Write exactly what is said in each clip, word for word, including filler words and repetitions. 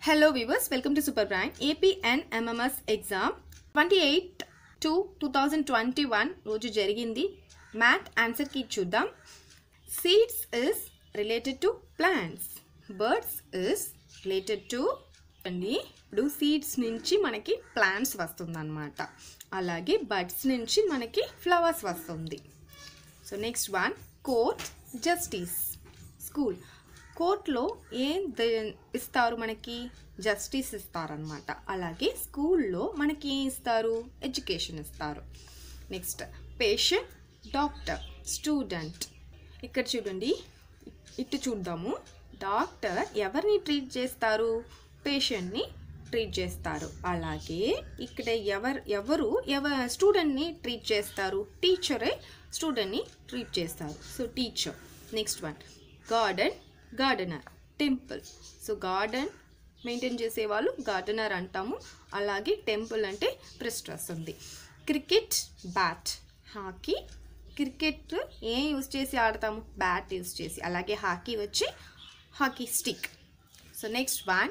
Hello viewers, welcome to Super Brain. A P and M M S exam twenty-eight to twenty twenty-one రోజు జరిగింది. Math answer key చూద్దాం. Seeds is related to plants. Birds is related to అండి. ఇప్పుడు seeds నుంచి మనకి plants వస్తుందన్నమాట. అలాగే birds నుంచి మనకి ఫ్లవర్స్ వస్తుంది. So next one court justice school. కోర్టులో ఏం ఇస్తారు మనకి జస్టిస్ ఇస్తారనమాట. అలాగే స్కూల్లో మనకి ఏం ఇస్తారు ఎడ్యుకేషన్ ఇస్తారు. Next patient doctor student. ఇక్కడ చూడండి, ఇటు చూద్దాము. డాక్టర్ ఎవరిని ట్రీట్ చేస్తారు? పేషెంట్ని ట్రీట్ చేస్తారు. అలాగే ఇక్కడ ఎవరు ఎవరు ఎవ స్టూడెంట్ని ట్రీట్ చేస్తారు? టీచరే స్టూడెంట్ని ట్రీట్ చేస్తారు. So teacher. Next one garden gardener. Temple. So garden maintain చేసేవాళ్ళు గార్డెనర్ అంటాము. అలాగే టెంపుల్ అంటే ప్రెస్ట్ వస్తుంది. Cricket bat. హాకీ క్రికెట్ ఏం యూజ్ చేసి ఆడతాము? బ్యాట్ యూజ్ చేసి. అలాగే హాకీ వచ్చి hockey stick. So next one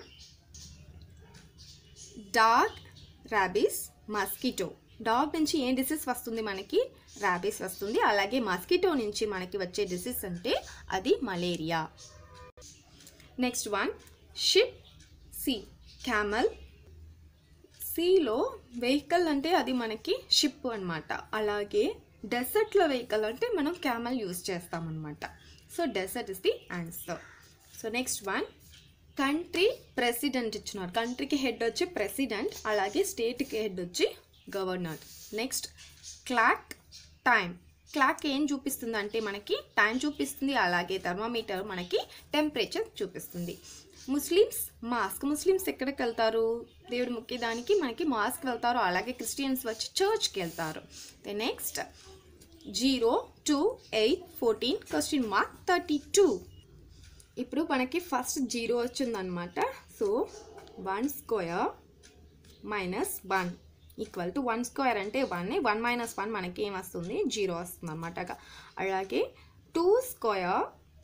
dog rabies mosquito. Dog నుంచి ఏం డిసీజ్ వస్తుంది మనకి? ర్యాబీస్ వస్తుంది. అలాగే మస్కిటో నుంచి మనకి వచ్చే డిసీజ్ అంటే అది malaria. Next one ship sea camel. సీలో వెహికల్ అంటే అది మనకి షిప్ అనమాట. అలాగే డెసర్ట్లో వెహికల్ అంటే మనం క్యామల్ యూజ్ చేస్తామన్నమాట. So desert is the answer. So next one country president ఇచ్చినారు. కంట్రీకి హెడ్ వచ్చి ప్రెసిడెంట్, అలాగే స్టేట్కి హెడ్ వచ్చి governor. Next clock time. Clock ఏం చూపిస్తుంది అంటే మనకి టైం చూపిస్తుంది. అలాగే థర్మామీటర్ మనకి టెంపరేచర్ చూపిస్తుంది. Muslims mask. ముస్లిమ్స్ ఎక్కడికి వెళ్తారు? దేవుడు మొక్కేదానికి మనకి మాస్క్ వెళ్తారు. అలాగే క్రిస్టియన్స్ వచ్చి చర్చ్కి వెళ్తారు. Next zero two eight fourteen question mark thirty two. ఇప్పుడు మనకి ఫస్ట్ జీరో వచ్చిందనమాట. So one square minus one equal to one square అంటే వన్. వన్ మైనస్ వన్ మనకి ఏం వస్తుంది? జీరో వస్తుంది అనమాట. అలాగే two square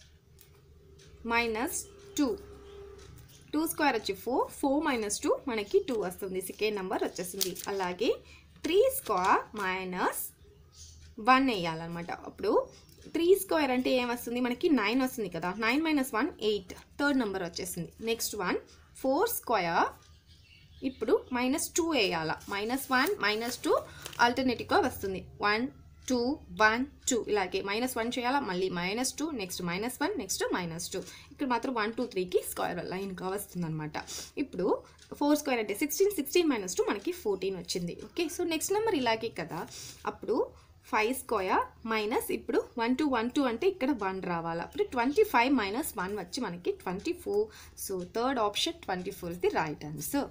minus two. Two square వచ్చి ఫోర్. ఫోర్ మైనస్ టూ మనకి టూ వస్తుంది. సెకండ్ నెంబర్ వచ్చేసింది. అలాగే త్రీ స్క్వేర్ మైనస్ వన్ వేయాలన్నమాట. అప్పుడు త్రీ స్క్వేర్ అంటే ఏం వస్తుంది మనకి? నైన్ వస్తుంది కదా. Nine minus one eight. Third number వచ్చేసింది. Next one four square. ఇప్పుడు మైనస్ టూ వేయాల. మైనస్ వన్ మైనస్ టూ ఆల్టర్నేటివ్గా వస్తుంది. One two one two. ఇలాగే మైనస్ వన్ చేయాలా, మళ్ళీ minus two, next minus one, next minus two. ఇక్కడ మాత్రం వన్ టూ త్రీకి స్క్వేర్ లైన్గా వస్తుంది అనమాట. ఇప్పుడు ఫోర్ స్క్వేర్ అంటే సిక్స్టీన్. సిక్స్టీన్ మైనస్ టూ మనకి ఫోర్టీన్ వచ్చింది. ఓకే, సో నెక్స్ట్ నెంబర్ ఇలాగే కదా. అప్పుడు ఫైవ్ స్క్వేర్ మైనస్ ఇప్పుడు వన్ టూ వన్ టూ అంటే ఇక్కడ వన్ రావాలి. అప్పుడు ట్వంటీ ఫైవ్ మైనస్ వన్ వచ్చి మనకి twenty four. So third option twenty four the right answer.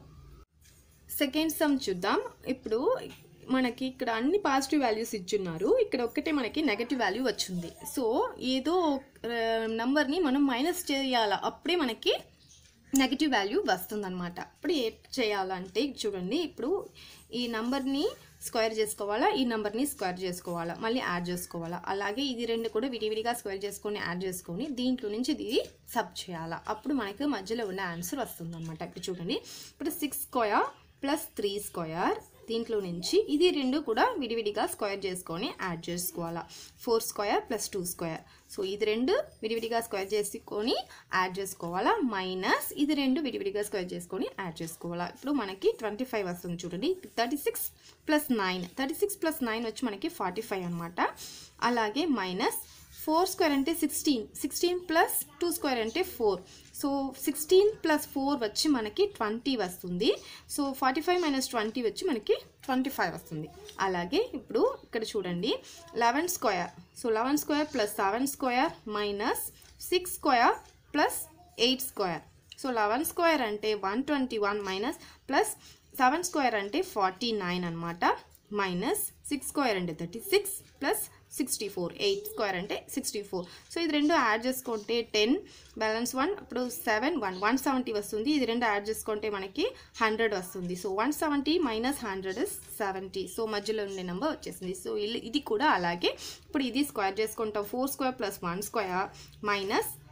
Second sum చూద్దాం. ఇప్పుడు మనకి ఇక్కడ అన్ని పాజిటివ్ వాల్యూస్ ఇచ్చున్నారు. ఇక్కడ ఒక్కటే మనకి నెగటివ్ వాల్యూ వచ్చింది. సో ఏదో నెంబర్ని మనం మైనస్ చేయాలా, అప్పుడే మనకి నెగటివ్ వాల్యూ వస్తుందన్నమాట. అప్పుడు ఏ చేయాలంటే చూడండి, ఇప్పుడు ఈ నెంబర్ని స్క్వేర్ చేసుకోవాలా, ఈ నెంబర్ని స్క్వేర్ చేసుకోవాలా, మళ్ళీ యాడ్ చేసుకోవాలా. అలాగే ఇది రెండు కూడా విడివిడిగా స్క్వేర్ చేసుకొని యాడ్ చేసుకొని దీంట్లో నుంచి ఇది సబ్ చేయాలా. అప్పుడు మనకి మధ్యలో ఉన్న ఆన్సర్ వస్తుంది అనమాట. ఇప్పుడు చూడండి, ఇప్పుడు six square plus three square. దీంట్లో నుంచి ఇది రెండు కూడా విడివిడిగా స్క్వేర్ చేసుకొని యాడ్ చేసుకోవాలా. Four square plus two square. So ఇది రెండు విడివిడిగా స్క్వేర్ చేసుకొని యాడ్ చేసుకోవాలా. మైనస్ ఇది రెండు విడివిడిగా స్క్వేర్ చేసుకొని యాడ్ చేసుకోవాలా. ఇప్పుడు మనకి ట్వంటీ ఫైవ్ వస్తుంది. చూడండి, thirty six plus nine. Thirty six plus nine వచ్చి మనకి ఫార్టీ ఫైవ్ అనమాట. అలాగే మైనస్ ఫోర్ స్క్వేర్ అంటే sixteen. Sixteen plus two square అంటే four. So sixteen plus four వచ్చి మనకి ట్వంటీ వస్తుంది. So forty five minus twenty వచ్చి మనకి ట్వంటీ ఫైవ్ వస్తుంది. అలాగే ఇప్పుడు ఇక్కడ చూడండి, eleven square. So eleven square plus seven square minus six square plus eight square. So eleven square అంటే one twenty one minus plus seven square అంటే forty nine అనమాట. మైనస్ సిక్స్ స్క్వేర్ అంటే thirty six plus sixty four. Eight square అంటే sixty four. So ఇది రెండు add చేసుకుంటే ten balance one. ఇప్పుడు seven one one seventy వస్తుంది. ఇది రెండు యాడ్ చేసుకుంటే మనకి హండ్రెడ్ వస్తుంది. So one seventy minus hundred is seventy. So మధ్యలో ఉండే నెంబర్ వచ్చేసింది. సో ఇది కూడా అలాగే ఇప్పుడు ఇది స్క్వేర్ చేసుకుంటాం. Four square plus one square minus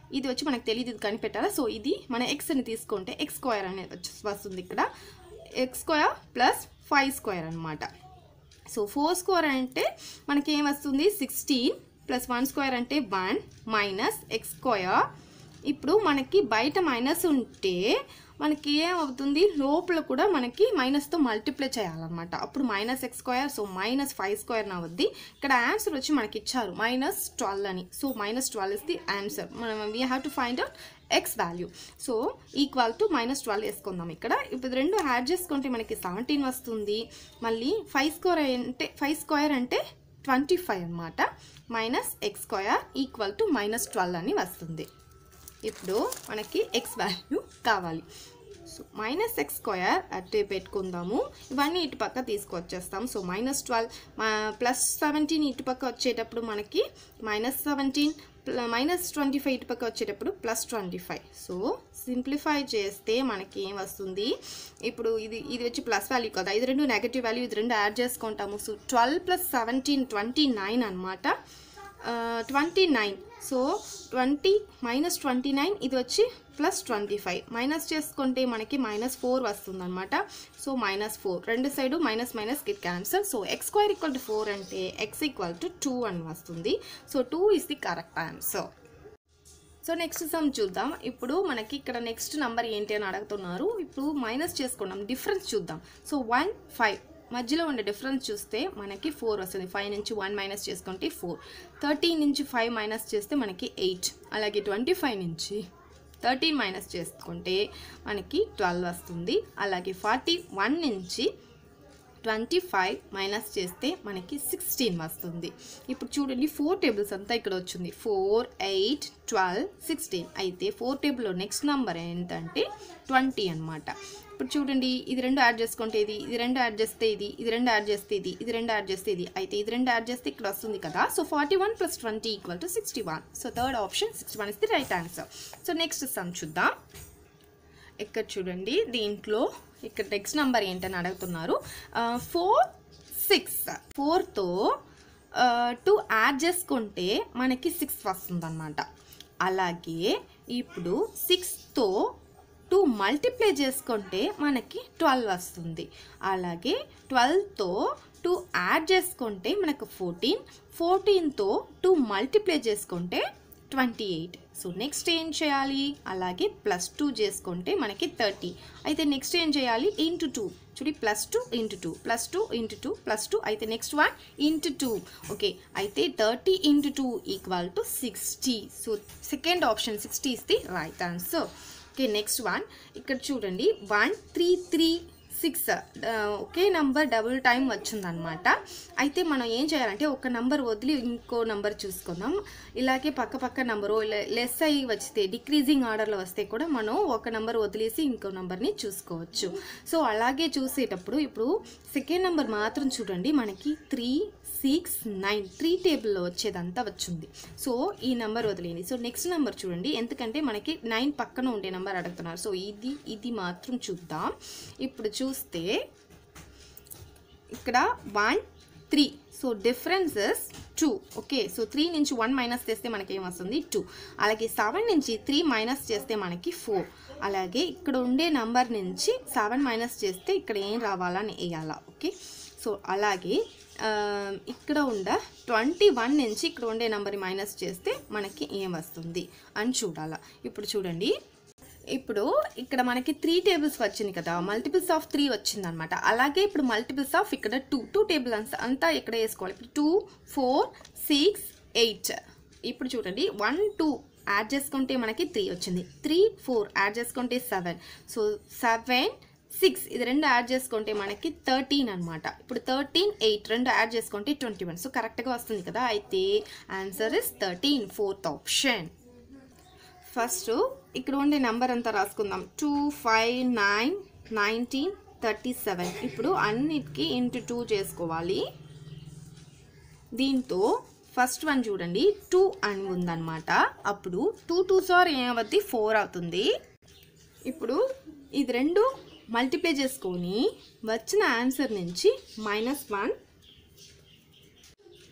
ఇది వచ్చి మనకు తెలియదు, ఇది కనిపెట్టాలా. సో ఇది మన ఎక్స్ని తీసుకుంటే ఎక్స్ స్క్వేర్ అనేది వచ్చి వస్తుంది. ఇక్కడ x square plus five square అనమాట. సో ఫోర్ స్క్వేర్ అంటే మనకి ఏం వస్తుంది, సిక్స్టీన్ ప్లస్ వన్ స్క్వేర్ అంటే వన్ మైనస్ ఎక్స్ స్క్వేర్. ఇప్పుడు మనకి బయట మైనస్ ఉంటే మనకి ఏమవుతుంది, లోపల కూడా మనకి మైనస్తో మల్టిప్లై చేయాలన్నమాట. అప్పుడు minus x square, so minus five square నవ్వుద్ది. ఇక్కడ ఆన్సర్ వచ్చి మనకి ఇచ్చారు మైనస్ ట్వెల్వ్ అని. So minus twelve is the answer. మనం we have to find out x value. So equal to minus twelve వేసుకుందాం. ఇక్కడ ఇప్పుడు రెండు యాడ్ చేసుకుంటే మనకి సెవెంటీన్ వస్తుంది. మళ్ళీ ఫైవ్ స్క్వేర్ అంటే ఫైవ్ స్క్వేర్ అంటే ట్వంటీ ఫైవ్ అనమాట. Minus x square equal to minus twelve అని వస్తుంది. ఇప్పుడు మనకి ఎక్స్ వాల్యూ కావాలి. సో మైనస్ ఎక్స్ స్క్వేర్ అట్టే పెట్టుకుందాము. ఇవన్నీ ఇటు పక్క తీసుకొచ్చేస్తాం. So minus twelve plus seventeen ఇటు పక్క వచ్చేటప్పుడు మనకి minus seventeen, minus twenty five ఇటు పక్క వచ్చేటప్పుడు plus twenty five. So simplify చేస్తే మనకి ఏం వస్తుంది, ఇప్పుడు ఇది ఇది వచ్చి ప్లస్ వాల్యూ కదా, ఇది రెండు నెగటివ్ వాల్యూ, ఇది రెండు యాడ్ చేసుకుంటాము. So twelve plus seventeen twenty nine అనమాట. Twenty nine. So twenty minus twenty nine, ఇది వచ్చి ప్లస్ ట్వంటీ ఫైవ్. మైనస్ చేసుకుంటే మనకి మైనస్ ఫోర్ వస్తుంది అనమాట. సో మైనస్ ఫోర్, రెండు సైడు మైనస్ మైనస్ కి cancel. So x square equal to four అంటే ఎక్స్ ఈక్వల్ టు టూ అని వస్తుంది. So two is the correct answer. So next sum చూద్దాం. ఇప్పుడు మనకి ఇక్కడ నెక్స్ట్ నెంబర్ ఏంటి అని అడుగుతున్నారు. ఇప్పుడు మైనస్ చేసుకున్నాం, డిఫరెన్స్ చూద్దాం. సో వన్ ఫైవ్ మధ్యలో ఉండే డిఫరెన్స్ చూస్తే మనకి ఫోర్ వస్తుంది. ఫైవ్ నుంచి వన్ మైనస్ చేసుకుంటే ఫోర్. థర్టీన్ నుంచి ఫైవ్ మైనస్ చేస్తే మనకి ఎయిట్. అలాగే ట్వంటీ ఫైవ్ నుంచి థర్టీన్ మైనస్ చేసుకుంటే మనకి ట్వెల్వ్ వస్తుంది. అలాగే ఫార్టీ వన్ నుంచి ట్వంటీ ఫైవ్ మైనస్ చేస్తే మనకి సిక్స్టీన్ వస్తుంది. ఇప్పుడు చూడండి ఫోర్ టేబుల్స్ అంతా ఇక్కడ వచ్చింది. Four, eight, twelve, sixteen. అయితే ఫోర్ టేబుల్లో నెక్స్ట్ నెంబర్ ఏంటంటే ట్వంటీ అనమాట. ఇప్పుడు చూడండి ఇది రెండు యాడ్ చేసుకుంటే ఇది, ఇది రెండు యాడ్ చేస్తే ఇది, ఇది రెండు యాడ్ చేస్తే ఇది, ఇది రెండు యాడ్ చేస్తే ఇది. అయితే ఇది రెండు యాడ్ చేస్తే ఇక్కడ వస్తుంది కదా. So forty one plus twenty equal to sixty one. So third option sixty one is the right answer. So next sum చూద్దాం. ఇక్కడ చూడండి దీంట్లో ఇక్కడ నెక్స్ట్ నెంబర్ ఏంటని అడుగుతున్నారు. ఫోర్ సిక్స్ ఫోర్తో టూ యాడ్ చేసుకుంటే మనకి సిక్స్ వస్తుంది అనమాట. అలాగే ఇప్పుడు సిక్స్తో టూ మల్టిప్లై చేసుకుంటే మనకి ట్వెల్వ్ వస్తుంది. అలాగే ట్వెల్వ్తో టూ యాడ్ చేసుకుంటే మనకు ఫోర్టీన్, ఫోర్టీన్తో టూ మల్టిప్లై చేసుకుంటే ట్వంటీ ఎయిట్. సో నెక్స్ట్ ఏం చేయాలి, అలాగే ప్లస్ టూ చేసుకుంటే మనకి థర్టీ. అయితే నెక్స్ట్ ఏం చేయాలి, ఇంటూ టూ. చూడి plus two into two, plus two into two, plus two. అయితే next one into two. Okay, అయితే thirty into two equal to sixty. So second option sixty is the right answer. Okay, next one ఇక్కడ చూడండి one three three six ఒకే number double time వచ్చిందనమాట. అయితే మనం ఏం చేయాలంటే ఒక నంబర్ వదిలి ఇంకో నంబర్ చూసుకుందాం. ఇలాగే పక్క పక్క నంబరు లెస్ అయ్యి వస్తే డిక్రీజింగ్ ఆర్డర్లో వస్తే కూడా మనం ఒక నంబర్ వదిలేసి ఇంకో నంబర్ని చూసుకోవచ్చు. సో అలాగే చూసేటప్పుడు ఇప్పుడు సెకండ్ నెంబర్ మాత్రం చూడండి మనకి త్రీ సిక్స్ నైన్ త్రీ టేబుల్లో వచ్చేదంతా వచ్చింది. సో ఈ నెంబర్ వదిలేండి. సో నెక్స్ట్ నెంబర్ చూడండి, ఎందుకంటే మనకి నైన్ పక్కన ఉండే నెంబర్ అడుగుతున్నారు. సో ఇది ఇది మాత్రం చూద్దాం. ఇప్పుడు చూస్తే ఇక్కడ one three. So differences two. Okay, so three నుంచి వన్ మైనస్ చేస్తే మనకి ఏమొస్తుంది, టూ. అలాగే సెవెన్ నుంచి త్రీ మైనస్ చేస్తే మనకి ఫోర్. అలాగే ఇక్కడ ఉండే నంబర్ నుంచి సెవెన్ మైనస్ చేస్తే ఇక్కడ ఏం రావాలని వేయాలా. ఓకే, సో అలాగే ఇక్కడ ఉండ ట్వంటీ వన్ నుంచి ఇక్కడ ఉండే నెంబర్ మైనస్ చేస్తే మనకి ఏం వస్తుంది అని చూడాలా. ఇప్పుడు చూడండి, ఇప్పుడు ఇక్కడ మనకి త్రీ టేబుల్స్ వచ్చింది కదా, మల్టిపుల్స్ ఆఫ్ త్రీ వచ్చింది అనమాట. అలాగే ఇప్పుడు మల్టిపుల్స్ ఆఫ్ ఇక్కడ టూ టూ టేబుల్ అంతా ఇక్కడ వేసుకోవాలి. ఇప్పుడు టూ ఫోర్ సిక్స్ ఎయిట్. ఇప్పుడు చూడండి వన్ టూ యాడ్ చేసుకుంటే మనకి త్రీ వచ్చింది. త్రీ ఫోర్ యాడ్ చేసుకుంటే సెవెన్. సో సెవెన్ సిక్స్ ఇది రెండు యాడ్ చేసుకుంటే మనకి థర్టీన్ అనమాట. ఇప్పుడు థర్టీన్ ఎయిట్ రెండు యాడ్ చేసుకుంటే ట్వంటీ వన్. సో కరెక్ట్గా వస్తుంది కదా. అయితే answer is thirteen, fourth option. First ఇక్కడ ఉండే నెంబర్ అంతా రాసుకుందాం. Two five nine nineteen thirty seven. ఇప్పుడు అన్నిటికీ ఇంటూ టూ చేసుకోవాలి. దీంతో ఫస్ట్ వన్ చూడండి టూ అని ఉందన్నమాట. అప్పుడు టూ టూ సార్ ఏమవుద్ది, ఫోర్ అవుతుంది. ఇప్పుడు ఇది రెండు మల్టిప్లై చేసుకొని వచ్చిన ఆన్సర్ నుంచి మైనస్ వన్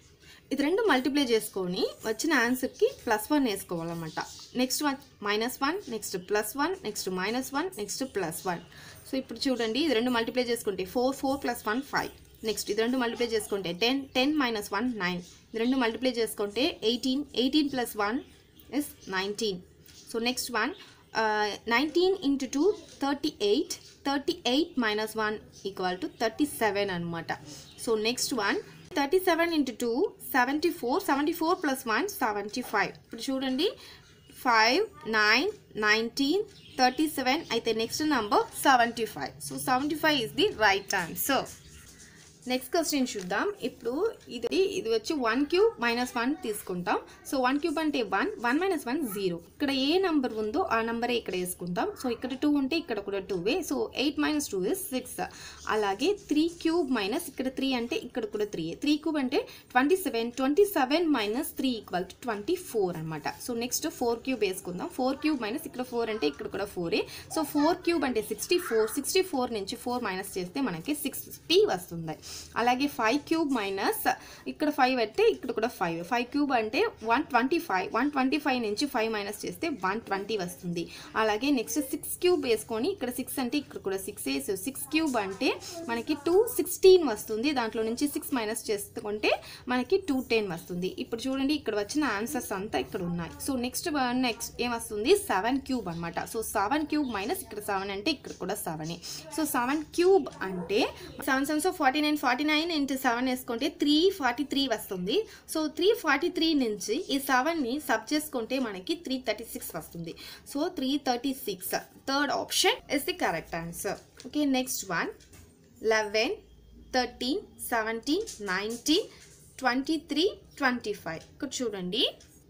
ఇది రెండు మల్టిప్లై చేసుకొని వచ్చిన ఆన్సర్కి ప్లస్ వన్ వేసుకోవాలన్నమాట. Next one minus one, next plus one, next minus one, next plus one. So ఇప్పుడు చూడండి ఇది రెండు మల్టిప్లై చేసుకుంటే four, four plus one five. Next ఇది రెండు మల్టిప్లై చేసుకుంటే ten, ten minus one nine. ఇది రెండు మల్టిప్లై చేసుకుంటే eighteen, eighteen plus one is nineteen. So next one nineteen into two thirty eight, thirty eight minus one equal to thirty seven అనమాట. So next one thirty seven into two seventy four, seventy four plus one seventy five. ఇప్పుడు చూడండి five, nine, nineteen, thirty seven అయితే next number seventy five. So seventy five is the right answer. Next question చూద్దాం. ఇప్పుడు ఇది ఇది వచ్చి one cube minus one తీసుకుంటాం. So one cube అంటే one, one minus one zero. ఇక్కడ ఏ నెంబర్ ఉందో ఆ నెంబరే ఇక్కడ వేసుకుంటాం. సో ఇక్కడ టూ ఉంటే ఇక్కడ కూడా టూవే. So eight minus two is six. అలాగే త్రీ క్యూబ్ మైనస్ ఇక్కడ త్రీ అంటే ఇక్కడ కూడా త్రీ. త్రీ క్యూబ్ అంటే twenty seven, twenty seven minus three equal to twenty four అనమాట. సో నెక్స్ట్ ఫోర్ క్యూబ్ వేసుకుందాం. ఫోర్ క్యూబ్ మైనస్ ఇక్కడ ఫోర్ అంటే ఇక్కడ కూడా ఫోరే. సో ఫోర్ క్యూబ్ అంటే సిక్స్టీ ఫోర్, సిక్స్టీ ఫోర్ నుంచి ఫోర్ మైనస్ చేస్తే మనకి సిక్స్టీ వస్తుంది. అలాగే ఫైవ్ క్యూబ్ మైనస్ ఇక్కడ ఫైవ్ అంటే ఇక్కడ కూడా ఫైవ్. ఫైవ్ క్యూబ్ అంటే one twenty five, one twenty five నుంచి ఫైవ్ మైనస్ చేస్తే వన్ ట్వంటీ వస్తుంది. అలాగే నెక్స్ట్ సిక్స్ క్యూబ్ వేసుకొని ఇక్కడ సిక్స్ అంటే ఇక్కడ కూడా సిక్స్ వేసి సిక్స్ క్యూబ్ అంటే మనకి టూ సిక్స్టీన్ వస్తుంది. దాంట్లో నుంచి సిక్స్ మైనస్ చేసుకుంటే మనకి టూ టెన్ వస్తుంది. ఇప్పుడు చూడండి ఇక్కడ వచ్చిన ఆన్సర్స్ అంతా ఇక్కడ ఉన్నాయి. సో నెక్స్ట్ నెక్స్ట్ ఏమొస్తుంది సెవెన్ క్యూబ్ అనమాట. సో సెవెన్ క్యూబ్ మైనస్ ఇక్కడ సెవెన్ అంటే ఇక్కడ కూడా సెవెన్. సో సెవెన్ క్యూబ్ అంటే seven seven so forty nine, forty nine into seven వేసుకుంటే త్రీ ఫార్టీ త్రీ వస్తుంది. సో త్రీ ఫార్టీ త్రీ నుంచి ఈ సెవెన్ని సబ్ చేసుకుంటే మనకి త్రీ థర్టీ సిక్స్ వస్తుంది. So three thirty six third option is the correct answer. Okay next one eleven, thirteen, seventeen, nineteen, twenty three, twenty five. ఇక్కడ చూడండి.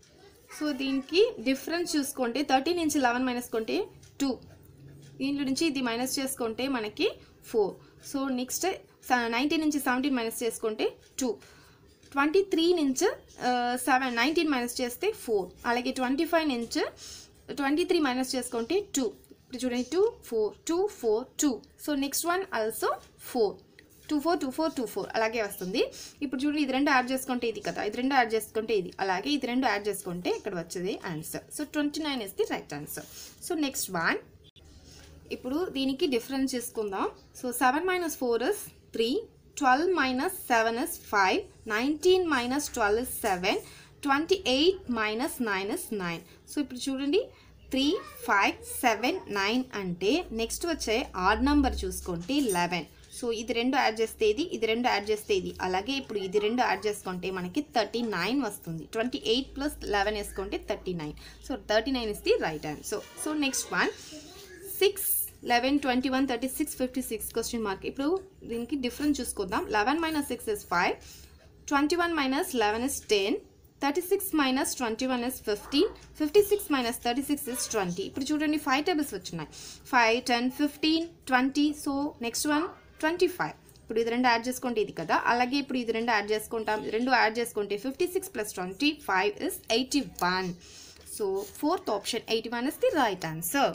So దీనికి డిఫరెన్స్ చూసుకుంటే థర్టీన్ నుంచి లెవెన్ మైనస్ కొంటే టూ, దీంట్లో నుంచి ఇది మైనస్ చేసుకుంటే మనకి ఫోర్. సో నెక్స్ట్ నైన్టీన్ నుంచి సెవెంటీన్ మైనస్ చేసుకుంటే టూ, ట్వంటీ త్రీ నుంచి సెవెన్ నైన్టీన్ మైనస్ చేస్తే ఫోర్. అలాగే ట్వంటీ ఫైవ్ నుంచి ట్వంటీ త్రీ మైనస్ చేసుకుంటే టూ. ఇప్పుడు చూడండి two four, two four two. So next one also four, two four two four two four అలాగే వస్తుంది. ఇప్పుడు చూడండి ఇది రెండు యాడ్ చేసుకుంటే ఇది కదా, ఇది రెండు యాడ్ చేసుకుంటే ఇది, అలాగే ఇది రెండు యాడ్ చేసుకుంటే ఇక్కడ వచ్చేది answer. So twenty nine is the right answer. So next one ఇప్పుడు దీనికి డిఫరెన్స్ చేసుకుందాం. So seven minus four is three, twelve minus seven is five, nineteen minus twelve is seven, twenty eight minus nine is nine. So ఇప్పుడు చూడండి three, five, seven, nine అంటే next వచ్చే odd number చూసుకుంటే eleven. So ఇది రెండు add చేస్తే ఇది, ఇది రెండు యాడ్ చేస్తే ఇది, అలాగే ఇప్పుడు ఇది రెండు యాడ్ చేసుకుంటే మనకి థర్టీ నైన్ వస్తుంది. ట్వంటీ ఎయిట్ ప్లస్ లెవెన్ వేసుకుంటే thirty nine. So thirty nine is the right answer. So next one six, eleven, twenty one, thirty six, fifty six question mark. ఇప్పుడు దీనికి డిఫరెన్స్ చూసుకుందాం. Eleven minus six is five, twenty one minus eleven is ten, thirty six minus twenty one is fifteen, fifty six minus thirty six is twenty. ఇప్పుడు చూడండి five tables వచ్చినాయి. Five, ten, fifteen, twenty. So next one twenty five. ఇప్పుడు ఇది రెండు add చేసుకుంటే ఇది కదా, అలాగే ఇప్పుడు ఇది రెండు యాడ్ చేసుకుంటాం. రెండు యాడ్ చేసుకుంటే fifty six plus twenty five is eighty one. So fourth option eighty one is the right answer.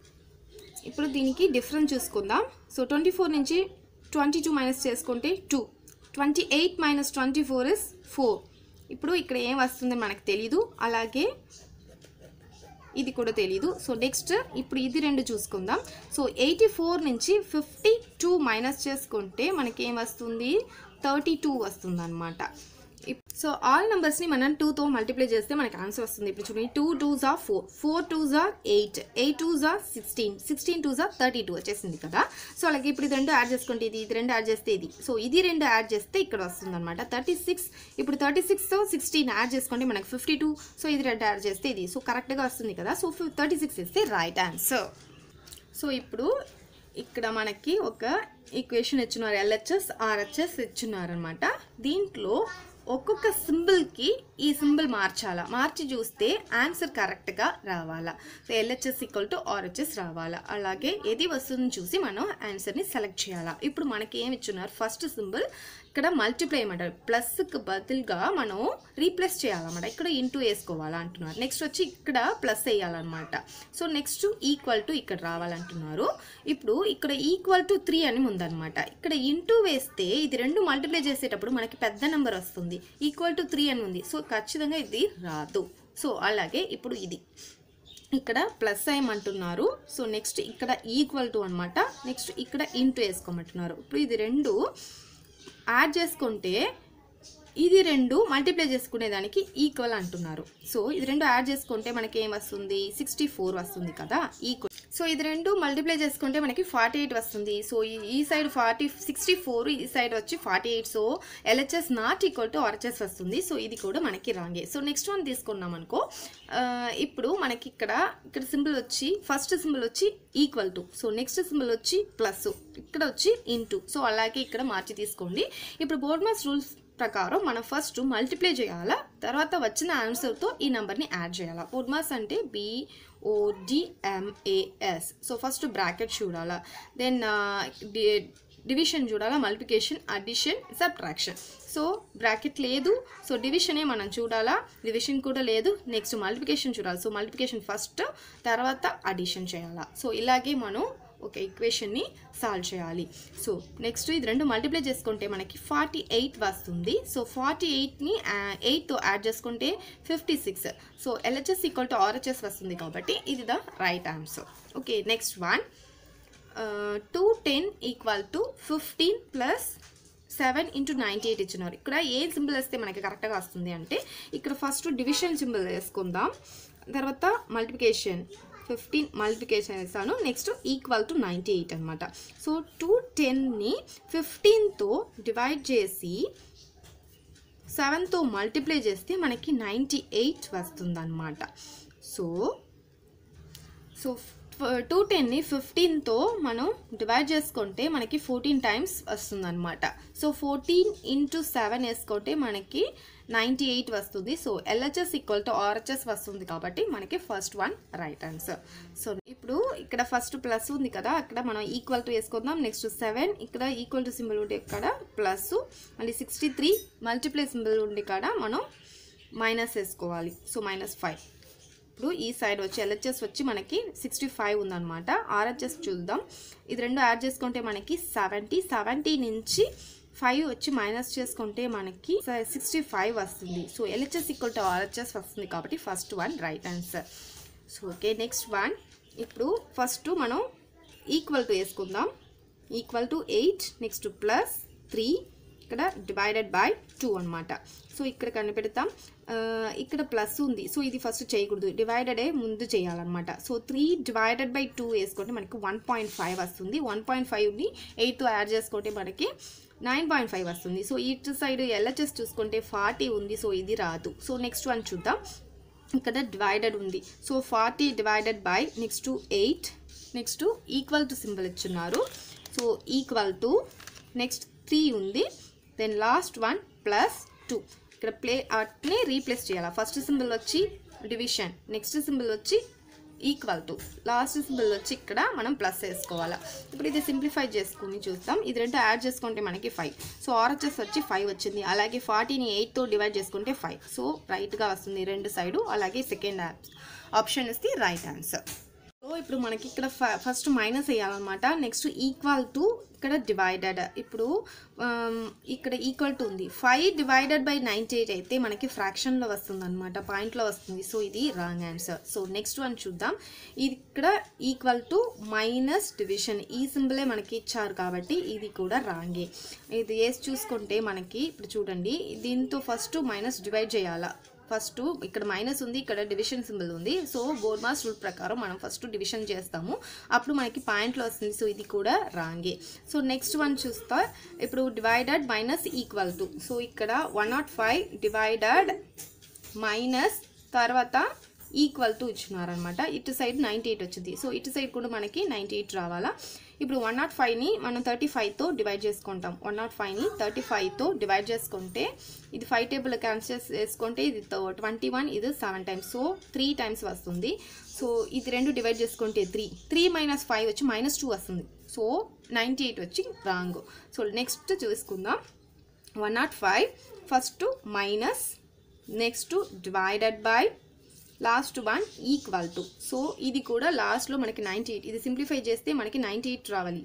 ఇప్పుడు దీనికి డిఫరెన్స్ చూసుకుందాం. సో ట్వంటీ ఫోర్ నుంచి ట్వంటీ టూ మైనస్ చేసుకుంటే two, twenty eight minus twenty four is four. ఇప్పుడు ఇక్కడ ఏం వస్తుంది మనకు తెలీదు, అలాగే ఇది కూడా తెలీదు. సో నెక్స్ట్ ఇప్పుడు ఇది రెండు చూసుకుందాం. సో ఎయిటీ ఫోర్ నుంచి ఫిఫ్టీ టూ మైనస్ చేసుకుంటే మనకి ఏం వస్తుంది, థర్టీ టూ వస్తుంది అనమాట. సో ఆల్ నెంబర్స్ని మనం టూతో మల్టిప్లై చేస్తే మనకి ఆన్సర్ వస్తుంది. ఇప్పుడు చూడండి టూ టూ జా ఫోర్, ఫోర్ టూ జా ఎయిట్, ఎయిట్ టూ జా సిక్స్టీన్, సిక్స్టీన్ టూ జా థర్టీ టూ వచ్చేసింది కదా. సో అలాగే ఇప్పుడు ఇది రెండు యాడ్ చేసుకుంటే ఇది, ఇది రెండు యాడ్ చేస్తే ఇది, సో ఇది రెండు యాడ్ చేస్తే ఇక్కడ వస్తుంది అనమాట థర్టీ సిక్స్. ఇప్పుడు థర్టీ సిక్స్తో సిక్స్టీన్ యాడ్ చేసుకుంటే మనకి ఫిఫ్టీ టూ. సో ఇది రెండు యాడ్ చేస్తే ఇది, సో కరెక్ట్గా వస్తుంది కదా. సో థర్టీ సిక్స్ ఇస్తే రైట్ ఆన్సర్. సో ఇప్పుడు ఇక్కడ మనకి ఒక ఈక్వేషన్ ఇచ్చున్నారు, ఎల్హెచ్ఎస్ ఆర్హెచ్ఎస్ ఇచ్చున్నారు అనమాట. దీంట్లో ఒక్కొక్క సింబల్కి ఈ సింబల్ మార్చాలా, మార్చి చూస్తే ఆన్సర్ కరెక్ట్గా రావాలా. So LHS equal to RHS రావాలా, అలాగే ఏది వస్తుందని చూసి మనం ఆన్సర్ని సెలెక్ట్ చేయాలా. ఇప్పుడు మనకి ఏమి ఇచ్చున్నారు, ఫస్ట్ సింబల్ ఇక్కడ మల్టిప్లై అన్నమాట, ప్లస్కి బదులుగా మనం రీప్లేస్ చేయాలన్నమాట, ఇక్కడ ఇంటూ వేసుకోవాలా అంటున్నారు. నెక్స్ట్ వచ్చి ఇక్కడ ప్లస్ వేయాలన్నమాట. సో నెక్స్ట్ ఈక్వల్ టు ఇక్కడ రావాలంటున్నారు. ఇప్పుడు ఇక్కడ ఈక్వల్ టు త్రీ అని ఉందన్నమాట, ఇక్కడ ఇంటూ వేస్తే ఇది రెండు మల్టిప్లై చేసేటప్పుడు మనకి పెద్ద నెంబర్ వస్తుంది, ఈక్వల్ టు త్రీ అని ఉంది. సో ఖచ్చితంగా ఇది రాదు. సో అలాగే ఇప్పుడు ఇది ఇక్కడ ప్లస్ అయ్యమంటున్నారు. సో నెక్స్ట్ ఇక్కడ ఈక్వల్ టు అనమాట, నెక్స్ట్ ఇక్కడ ఇంటూ వేసుకోమంటున్నారు. ఇప్పుడు ఇది రెండు యాడ్ చేసుకుంటే ఇది రెండు మల్టిప్లై చేసుకునేదానికి ఈక్వల్ అంటున్నారు. సో ఇది రెండు యాడ్ చేసుకుంటే మనకి ఏం వస్తుంది, సిక్స్టీ ఫోర్ వస్తుంది కదా ఈక్వల్. సో ఇది రెండు మల్టిప్లై చేసుకుంటే మనకి ఫార్టీ ఎయిట్ వస్తుంది. సో ఈ సైడ్ ఫార్టీ సిక్స్టీ ఫోర్ ఈ సైడ్ వచ్చి forty eight. So LHS not equal to RHS వస్తుంది. సో ఇది కూడా మనకి రాంగే. సో నెక్స్ట్ వన్ తీసుకున్నాం అనుకో, ఇప్పుడు మనకి ఇక్కడ ఇక్కడ సింబల్ వచ్చి ఫస్ట్ సింబల్ వచ్చి equal to, so next symbol వచ్చి ప్లస్, ఇక్కడ వచ్చి ఇంటూ. సో అలాగే ఇక్కడ మార్చి తీసుకోండి. ఇప్పుడు బోర్డ్మాస్ రూల్స్ ప్రకారం మనం ఫస్ట్ మల్టిప్లై చేయాలా, తర్వాత వచ్చిన ఆన్సర్తో ఈ నెంబర్ని యాడ్ చేయాలా. బోర్డ్మాస్ అంటే బిఓడిఎంఏఎస్. సో ఫస్ట్ బ్రాకెట్ చూడాలా, దెన్ డివిజన్ చూడాలా, multiplication, addition, subtraction. So bracket లేదు, సో డివిజనే మనం చూడాలా, డివిజన్ కూడా లేదు. నెక్స్ట్ మల్టిప్లికేషన్ చూడాలి, సో మల్టిప్లికేషన్ ఫస్ట్, తర్వాత అడిషన్ చేయాలా. సో ఇలాగే మనం ఒక ఈక్వేషన్ని సాల్వ్ చేయాలి. సో నెక్స్ట్ ఇది రెండు మల్టిప్లై చేసుకుంటే మనకి ఫార్టీ ఎయిట్ వస్తుంది. సో ఫార్టీ ఎయిట్ని ఎయిట్తో యాడ్ చేసుకుంటే fifty six. So LHS equal to RHS వస్తుంది కాబట్టి ఇది the right answer. Okay, next one, two ten equal to fifteen plus seven into ninety eight ఇచ్చినారు. ఇక్కడ ఏ సింబల్ వేస్తే మనకి కరెక్ట్గా వస్తుంది అంటే ఇక్కడ ఫస్ట్ డివిజన్ సింబల్ వేసుకుందాం, తర్వాత మల్టిప్లికేషన్, ఫిఫ్టీన్ మల్టిప్లికేషన్ వేస్తాను, next equal to ninety eight అనమాట. సో టూ టెన్ని ఫిఫ్టీన్తో డివైడ్ చేసి సెవెన్తో మల్టిప్లై చేస్తే మనకి నైంటీ ఎయిట్ వస్తుందన్నమాట. సో సో టూ టెన్ని ఫిఫ్టీన్తో మనం డివైడ్ చేసుకుంటే మనకి ఫోర్టీన్ టైమ్స్ వస్తుందన్నమాట. సో ఫోర్టీన్ ఇంటూ సెవెన్ వేసుకుంటే మనకి నైంటీ ఎయిట్ వస్తుంది. So LHS equal to RHS వస్తుంది కాబట్టి మనకి first one right answer. So ఇప్పుడు ఇక్కడ ఫస్ట్ ప్లస్ ఉంది కదా, అక్కడ మనం ఈక్వల్ టు వేసుకుందాం. నెక్స్ట్ సెవెన్, ఇక్కడ ఈక్వల్ టు సింబల్ ఉండే ఇక్కడ ప్లస్, మళ్ళీ సిక్స్టీ త్రీ మల్టిప్లై సింబల్ ఉండే కాడ మనం మైనస్ వేసుకోవాలి. So minus five. ఇప్పుడు ఈ సైడ్ వచ్చి ఎల్హెచ్ఎస్ వచ్చి మనకి సిక్స్టీ ఫైవ్ ఉందన్నమాట. ఆర్హెచ్ఎస్ చూద్దాం, ఇది రెండు యాడ్ చేసుకుంటే మనకి సెవెంటీ, సెవెంటీ నుంచి ఫైవ్ వచ్చి మైనస్ చేసుకుంటే మనకి సిక్స్టీ ఫైవ్ వస్తుంది. So LHS equal to RHS వస్తుంది కాబట్టి first one right answer. So okay, next one, ఇప్పుడు ఫస్ట్ మనం ఈక్వల్ టు వేసుకుందాం, equal to eight, next plus three, ఇక్కడ డివైడెడ్ బై టూ అనమాట. సో ఇక్కడ కనిపెడతాం, ఇక్కడ ప్లస్ ఉంది, సో ఇది ఫస్ట్ చేయకూడదు, డివైడెడే ముందు చేయాలన్నమాట. So three divided by two వేసుకుంటే మనకి వన్ పాయింట్ ఫైవ్ వస్తుంది. వన్ పాయింట్ ఫైవ్ని ఎయిట్తో యాడ్ చేసుకుంటే మనకి నైన్ పాయింట్ ఫైవ్ వస్తుంది. సో ఇటు సైడ్ ఎల్హెచ్ఎస్ చూసుకుంటే ఫార్టీ ఉంది, సో ఇది రాదు. సో నెక్స్ట్ వన్ చూద్దాం, ఇక్కడ డివైడెడ్ ఉంది. So forty divided by next eight, next equal to symbol ఇచ్చున్నారు. So equal to next three ఉంది, then last one plus two. ఇక్కడ ప్లే అట్నే రీప్లేస్ చేయాలి. ఫస్ట్ సింబల్ వచ్చి డివిజన్, నెక్స్ట్ సింబల్ వచ్చి ఈక్వల్ టు, లాస్ట్ సింబల్ వచ్చి ఇక్కడ మనం ప్లస్ వేసుకోవాలి. ఇప్పుడు ఇది సింప్లిఫై చేసుకుని చూస్తాం, ఇది రెండు యాడ్ చేసుకుంటే మనకి ఫైవ్. సో ఆర్హెచ్ఎస్ వచ్చి ఫైవ్ వచ్చింది. అలాగే ఫార్టీని ఎయిట్తో డివైడ్ చేసుకుంటే ఫైవ్. సో రైట్గా వస్తుంది రెండు సైడు. అలాగే second option is the right answer. So ఇప్పుడు మనకి ఇక్కడ ఫస్ట్ మైనస్ వేయాలన్నమాట. నెక్స్ట్ ఈక్వల్ టు, ఇక్కడ డివైడెడ్, ఇప్పుడు ఇక్కడ ఈక్వల్ టు ఉంది. Five divided by ninety eight అయితే మనకి ఫ్రాక్షన్లో వస్తుంది అనమాట, పాయింట్లో వస్తుంది. సో ఇది wrong answer. So next one చూద్దాం, ఇది ఇక్కడ ఈక్వల్ టు మైనస్ డివిజన్, ఈ సింబలే మనకి ఇచ్చారు కాబట్టి ఇది కూడా రాంగే. ఇది వేసి చూసుకుంటే మనకి ఇప్పుడు చూడండి, దీంతో ఫస్ట్ మైనస్ డివైడ్ చేయాలా. ఫస్ట్ ఇక్కడ మైనస్ ఉంది, ఇక్కడ డివిజన్ సింబల్ ఉంది. సో బోర్డ్మాస్ రూల్ ప్రకారం మనం ఫస్ట్ డివిజన్ చేస్తాము, అప్పుడు మనకి పాయింట్లో వస్తుంది. సో ఇది కూడా రాంగే. సో నెక్స్ట్ వన్ చూస్తా, ఇప్పుడు divided minus equal to. So ఇక్కడ one nought five divided minus తర్వాత ఈక్వల్ టు ఇచ్చినారనమాట. ఇటు సైడ్ నైంటీ ఎయిట్ వచ్చింది. సో ఇటు సైడ్ కూడా మనకి నైంటీ ఎయిట్ రావాలా. ఇప్పుడు వన్ నాట్ ఫైవ్ని మనం థర్టీ ఫైవ్తో డివైడ్ చేసుకుంటాం. వన్ నాట్ ఫైవ్ని థర్టీ ఫైవ్తో డివైడ్ చేసుకుంటే ఇది ఫైవ్ టేబుల్ క్యాన్సిల్ చేసుకుంటే ఇది ట్వంటీ వన్, ఇది seven times. So three times వస్తుంది. సో ఇది రెండు డివైడ్ చేసుకుంటే త్రీ, త్రీ మైనస్ ఫైవ్ వచ్చి మైనస్ టూ వస్తుంది. సో నైంటీ ఎయిట్ వచ్చి రాంగ్. సో నెక్స్ట్ చూసుకుందాం, one nought five first minus next divided by last one equal to. So ఇది కూడా లాస్ట్లో మనకి నైంటీ ఎయిట్, ఇది సింప్లిఫై చేస్తే మనకి నైంటీ ఎయిట్ రావాలి.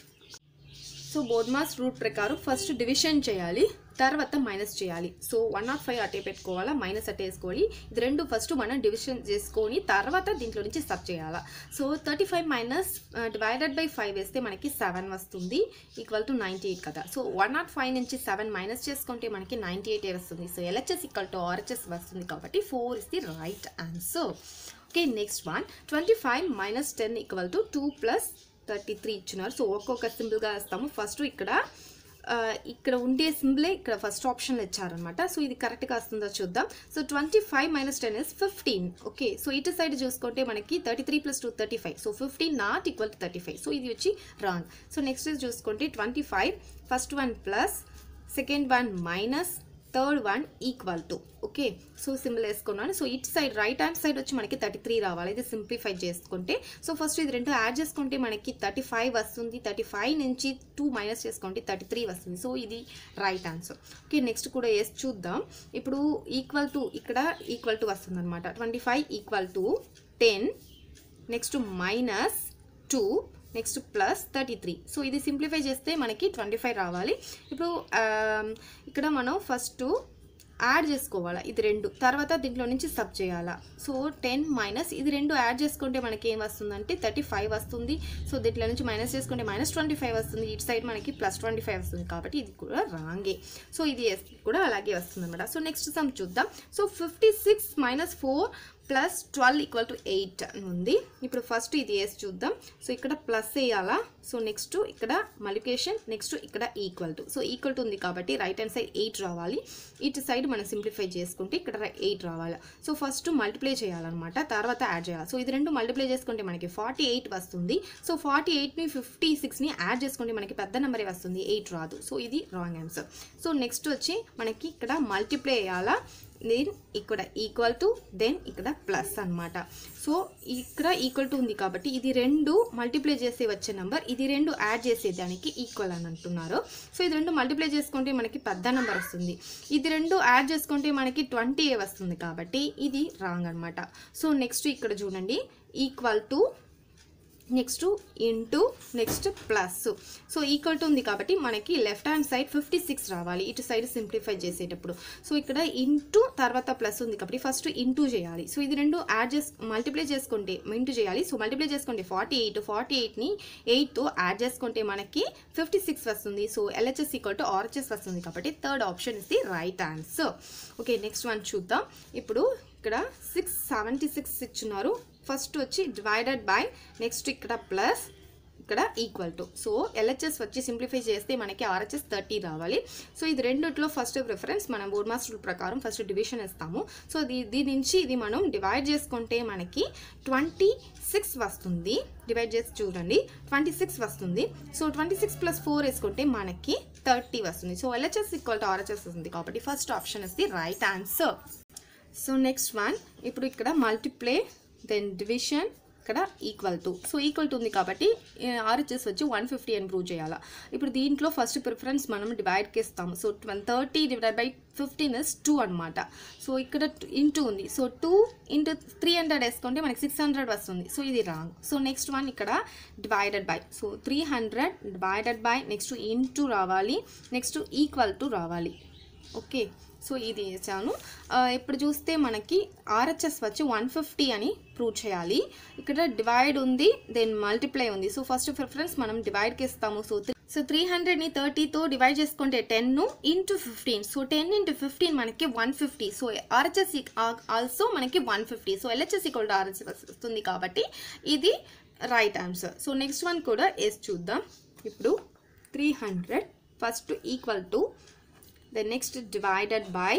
సో బోర్డ్మాస్ రూట్ ప్రకారం ఫస్ట్ డివిజన్ చేయాలి, తర్వాత మైనస్ చేయాలి. సో వన్ నాట్ ఫైవ్ అటే పెట్టుకోవాలా, మైనస్ అటే వేసుకోవాలి. ఇది రెండు ఫస్ట్ మనం డివిజన్ చేసుకొని తర్వాత దీంట్లో నుంచి సబ్ చేయాలా. So thirty five minus divided by five వేస్తే మనకి సెవెన్ వస్తుంది, ఈక్వల్ టు నైంటీ ఎయిట్ కదా. సో వన్ నాట్ ఫైవ్ నుంచి సెవెన్ మైనస్ చేసుకుంటే మనకి నైంటీ ఎయిట్ వస్తుంది. So LHS equal to RHS వస్తుంది కాబట్టి four is the right answer. Okay, next one twenty five minus ten equal to two plus thirty three ఇచ్చినారు. So ఒక్కొక్క సింపుల్గా వేస్తాము. ఫస్ట్ ఇక్కడ ఇక్కడ ఉండే సింబలే ఇక్కడ ఫస్ట్ ఆప్షన్లో ఇచ్చారనమాట. సో ఇది కరెక్ట్గా వస్తుందో చూద్దాం. So twenty five minus ten is fifteen. Okay, so ఇటు సైడ్ చూసుకుంటే మనకి thirty three plus two thirty five. So fifteen not equal to thirty five. So ఇది వచ్చి రాంగ్. సో నెక్స్ట్ చూసుకుంటే twenty five first one plus second one minus third one equal to. Okay, so symbol వేసుకున్నాను. So ఇటు side right hand side వచ్చి మనకి thirty three రావాలి. ఇది simplify చేసుకుంటే సో ఫస్ట్ ఇది రెండు యాడ్ చేసుకుంటే మనకి థర్టీ ఫైవ్ వస్తుంది. థర్టీ ఫైవ్ నుంచి టూ మైనస్ చేసుకుంటే థర్టీ త్రీ వస్తుంది. సో ఇది రైట్ ఆన్సర్. ఓకే, నెక్స్ట్ కూడా వేసి చూద్దాం. ఇప్పుడు ఈక్వల్ టు ఇక్కడ ఈక్వల్ టు వస్తుంది అనమాట. Twenty five equal to ten, next minus two, next plus thirty three. So ఇది సింప్లిఫై చేస్తే మనకి ట్వంటీ ఫైవ్ రావాలి. ఇప్పుడు ఇక్కడ మనం ఫస్ట్ యాడ్ చేసుకోవాలా ఇది రెండు, తర్వాత దీంట్లో నుంచి సబ్ చేయాలా. సో టెన్ మైనస్ ఇది రెండు యాడ్ చేసుకుంటే మనకి ఏం వస్తుందంటే థర్టీ ఫైవ్ వస్తుంది. సో దీంట్లో నుంచి మైనస్ చేసుకుంటే మైనస్ ట్వంటీ ఫైవ్ వస్తుంది. ఇటు సైడ్ మనకి ప్లస్ ట్వంటీ ఫైవ్ వస్తుంది కాబట్టి ఇది కూడా రాంగే. సో ఇది కూడా అలాగే వస్తుంది అనమాట. సో నెక్స్ట్ సమ్ చూద్దాం. So fifty six minus four plus twelve equal to eight ఉంది. ఇప్పుడు ఫస్ట్ ఇది వేసి చూద్దాం. సో ఇక్కడ ప్లస్ వేయాలా. సో నెక్స్ట్ ఇక్కడ మల్టిప్లికేషన్, నెక్స్ట్ ఇక్కడ equal to. So equal to ఉంది కాబట్టి రైట్ హ్యాండ్ సైడ్ ఎయిట్ రావాలి. ఇటు సైడ్ మనం సింప్లిఫై చేసుకుంటే ఇక్కడ ఎయిట్ రావాలి. సో ఫస్ట్ మల్టిప్లై చేయాలన్నమాట, తర్వాత యాడ్ చేయాలి. సో ఇది రెండు మల్టిప్లై చేసుకుంటే మనకి ఫార్టీ ఎయిట్ వస్తుంది. సో ఫార్టీ ఎయిట్ని ఫిఫ్టీ సిక్స్ని యాడ్ చేసుకుంటే మనకి పెద్ద నెంబరే వస్తుంది, ఎయిట్ రాదు. సో ఇది రాంగ్ ఆన్సర్. సో నెక్స్ట్ వచ్చి మనకి ఇక్కడ మల్టిప్లై చేయాలా, దెన్ ఇక్కడ ఈక్వల్ టు, దెన్ ఇక్కడ ప్లస్ అనమాట. సో ఇక్కడ ఈక్వల్ టు ఉంది కాబట్టి ఇది రెండు మల్టిప్లై చేసి వచ్చే నెంబర్, ఇది రెండు యాడ్ చేసేదానికి ఈక్వల్ అని అంటున్నారు. సో ఇది రెండు మల్టిప్లై చేసుకుంటే మనకి పెద్ద నెంబర్ వస్తుంది. ఇది రెండు యాడ్ చేసుకుంటే మనకి ట్వంటీ ఏ వస్తుంది కాబట్టి ఇది రాంగ్ అనమాట. సో నెక్స్ట్ ఇక్కడ చూడండి, equal to, next into, next plus. So equal to ఉంది కాబట్టి మనకి left hand side fifty six రావాలి ఇటు సైడ్ సింప్లిఫై చేసేటప్పుడు. సో ఇక్కడ ఇంటూ తర్వాత ప్లస్ ఉంది కాబట్టి ఫస్ట్ ఇంటూ చేయాలి. సో ఇది రెండు యాడ్ చేసి మల్టిప్లై చేసుకుంటే ఇంటూ చేయాలి. సో మల్టిప్లై చేసుకుంటే ఫార్టీ ఎయిట్, ఫార్టీ ఎయిట్ని ఎయిట్తో యాడ్ చేసుకుంటే మనకి ఫిఫ్టీ సిక్స్ వస్తుంది. So LHS equal to RHS వస్తుంది కాబట్టి third option is the right answer. Okay, next one చూద్దాం. ఇప్పుడు ఇక్కడ సిక్స్ సెవెంటీ సిక్స్ ఇచ్చున్నారు. ఫస్ట్ వచ్చి డివైడెడ్ బై, నెక్స్ట్ ఇక్కడ ప్లస్, ఇక్కడ ఈక్వల్ టు. సో ఎల్హెచ్ఎస్ వచ్చి సింప్లిఫై చేస్తే మనకి ఆర్హెచ్ఎస్ థర్టీ రావాలి. సో ఇది రెండిట్లో ఫస్ట్ ప్రిఫరెన్స్ మనం బోర్డ్మాస్ రూల్ ప్రకారం ఫస్ట్ డివిజన్ ఇస్తాము. సో దీని నుంచి ఇది మనం డివైడ్ చేసుకుంటే మనకి ట్వంటీ సిక్స్ వస్తుంది. డివైడ్ చేసి చూడండి, ట్వంటీ సిక్స్ వస్తుంది. So twenty six plus four వేసుకుంటే మనకి థర్టీ వస్తుంది. So LHS equal to RHS వస్తుంది కాబట్టి first option is the right answer. So next one, ఇప్పుడు ఇక్కడ మల్టిప్లై, దెన్ డివిజన్, ఇక్కడ equal to. So equal to ఉంది కాబట్టి ఆర్హెచ్ఎస్ వచ్చి వన్ ఫిఫ్టీ అని ప్రూవ్ చేయాలా. ఇప్పుడు దీంట్లో ఫస్ట్ ప్రిఫరెన్స్ మనం డివైడ్కి ఇస్తాము. So thirty divide by fifteen is two అనమాట. సో ఇక్కడ ఇంటూ ఉంది. So two into three hundred వేసుకుంటే మనకి సిక్స్ హండ్రెడ్ వస్తుంది. సో ఇది రాంగ్. సో నెక్స్ట్ వన్ ఇక్కడ divided by. So three hundred divided by, next into రావాలి, నెక్స్ట్ ఈక్వల్ టు రావాలి. ఓకే, సో ఇది వేసాను. ఇప్పుడు చూస్తే మనకి ఆర్హెచ్ఎస్ వచ్చి వన్ ఫిఫ్టీ అని ప్రూవ్ చేయాలి. ఇక్కడ డివైడ్ ఉంది, దెన్ మల్టిప్లై ఉంది. సో ఫస్ట్ ప్రిఫరెన్స్ మనం డివైడ్కి ఇస్తాము. సో సో త్రీ హండ్రెడ్ని థర్టీతో డివైడ్ చేసుకుంటే ten into fifteen. So ten into fifteen మనకి one fifty. So RHS also మనకి one fifty. So LHS equal to RHS వస్తుంది కాబట్టి ఇది right answer. So next one కూడా వేసి చూద్దాం. ఇప్పుడు three hundred first equal to, then next divided by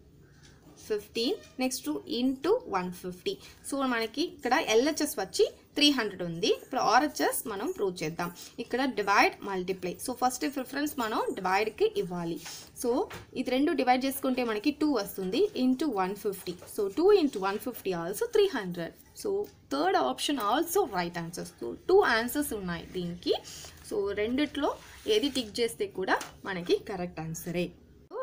fifteen, next into one fifty. So మనకి ఇక్కడ ఎల్హెచ్ఎస్ వచ్చి త్రీ హండ్రెడ్ ఉంది. ఇప్పుడు ఆర్హెచ్ఎస్ మనం ప్రూవ్ చేద్దాం. ఇక్కడ divide, multiply. So first preference మనం డివైడ్కి ఇవ్వాలి. సో ఇది రెండు డివైడ్ చేసుకుంటే మనకి టూ వస్తుంది into one fifty. So two into one fifty also three hundred. So third option also right answers. So two answers ఉన్నాయి దీనికి. సో రెండిట్లో ఏది టిక్ చేస్తే కూడా మనకి కరెక్ట్ ఆన్సరే.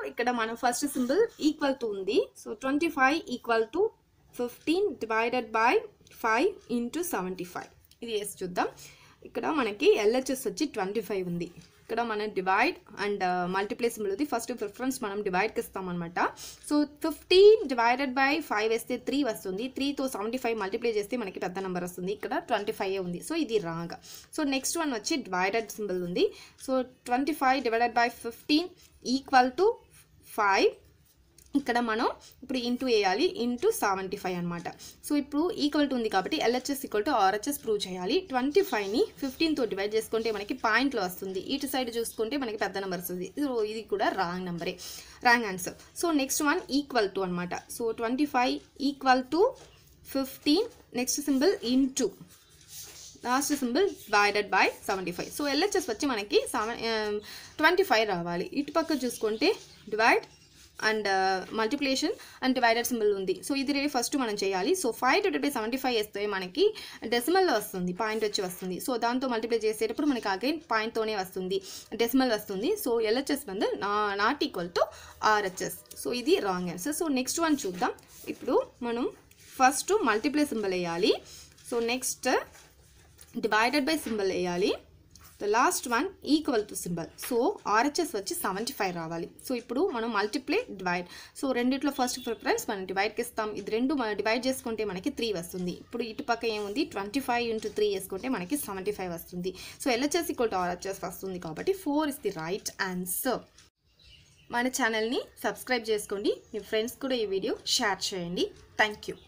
ఇక్కడ మన ఫస్ట్ సింబల్ ఈక్వల్ టు ఉంది. So twenty five equal to fifteen divided by five into seventy five. ఇది వేసి చూద్దాం. ఇక్కడ మనకి ఎల్హెచ్ఎస్ వచ్చి ట్వంటీ ఫైవ్ ఉంది. ఇక్కడ మనం డివైడ్ అండ్ మల్టిప్లై సింబల్ ఉంది. ఫస్ట్ ప్రిఫరెన్స్ మనం డివైడ్కి ఇస్తామన్నమాట. So fifteen divided by five వేస్తే త్రీ వస్తుంది. త్రీతో సెవెంటీ ఫైవ్ మల్టిప్లై చేస్తే మనకి పెద్ద నెంబర్ వస్తుంది. ఇక్కడ ట్వంటీ ఫైవ్ ఉంది. సో ఇది రాంగ్. సో నెక్స్ట్ వన్ వచ్చి డివైడెడ్ సింబల్ ఉంది. So twenty five divided by fifteen equal to five. ఇక్కడ మనం ఇప్పుడు ఇంటూ వేయాలి, ఇంటూ సెవెంటీ ఫైవ్ అనమాట. సో ఇప్పుడు ఈక్వల్ టు ఉంది కాబట్టి LHS equal to RHS prove చేయాలి. ట్వంటీ ఫైవ్ని ఫిఫ్టీన్తో డివైడ్ చేసుకుంటే మనకి పాయింట్లో వస్తుంది. ఇటు సైడ్ చూసుకుంటే మనకి పెద్ద నెంబర్ వస్తుంది. సో ఇది కూడా రాంగ్ నెంబరే, wrong answer. So next one equal to అనమాట. So twenty five equal to fifteen, next symbol into, last symbol divided by seventy five. So LHS వచ్చి మనకి సెవెన్ ట్వంటీ ఫైవ్ రావాలి. ఇటు పక్క చూసుకుంటే divide and multiplication and divided symbol ఉంది. So ఇది రేపు ఫస్ట్ మనం చేయాలి. So five divided by seventy five వేస్తే మనకి డెసిమల్లో వస్తుంది, పాయింట్ వచ్చి వస్తుంది. సో దాంతో మల్టిప్లై చేసేటప్పుడు మనకి అగైన్ పాయింట్తోనే వస్తుంది, డెసిమల్ వస్తుంది. సో ఎల్హెచ్ఎస్ బందు not equal to RHS. So ఇది wrong answer. So next one చూద్దాం. ఇప్పుడు మనం ఫస్ట్ మల్టిప్లై సింబల్ వేయాలి. So next divided by symbol వేయాలి. The last one equal to symbol. So RHS వచ్చి సెవెంటీ ఫైవ్ రావాలి. సో ఇప్పుడు మనం మల్టిప్లై డివైడ్. సో రెండిట్లో ఫస్ట్ ప్రిఫరెన్స్ మనం డివైడ్కి ఇస్తాం. ఇది రెండు మనం డివైడ్ చేసుకుంటే మనకి త్రీ వస్తుంది. ఇప్పుడు ఇటు పక్క ఏముంది, ట్వంటీ ఫైవ్ ఇంటూ త్రీ వేసుకుంటే మనకి సెవెంటీ ఫైవ్ వస్తుంది. So LHS equal to RHS వస్తుంది కాబట్టి four is the right answer. మన ఛానల్ని సబ్స్క్రైబ్ చేసుకోండి. మీ ఫ్రెండ్స్ కూడా ఈ వీడియో షేర్ చేయండి. Thank you.